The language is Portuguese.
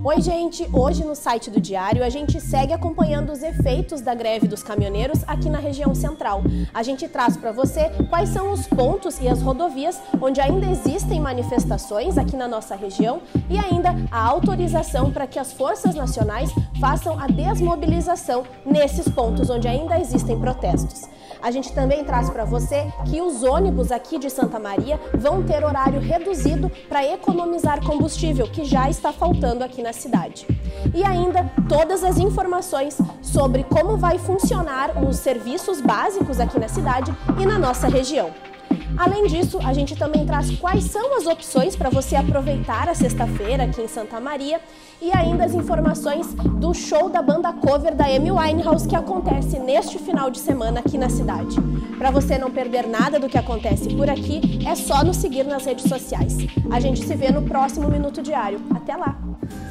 Oi, gente! Hoje no site do Diário a gente segue acompanhando os efeitos da greve dos caminhoneiros aqui na região central. A gente traz para você quais são os pontos e as rodovias onde ainda existem manifestações aqui na nossa região e ainda a autorização para que as forças nacionais façam a desmobilização nesses pontos onde ainda existem protestos. A gente também traz para você que os ônibus aqui de Santa Maria vão ter horário reduzido para economizar combustível, que já está faltando aqui na cidade. E ainda todas as informações sobre como vai funcionar os serviços básicos aqui na cidade e na nossa região. Além disso, a gente também traz quais são as opções para você aproveitar a sexta-feira aqui em Santa Maria e ainda as informações do show da banda cover da Amy Winehouse que acontece neste final de semana aqui na cidade. Para você não perder nada do que acontece por aqui, é só nos seguir nas redes sociais. A gente se vê no próximo Minuto Diário. Até lá!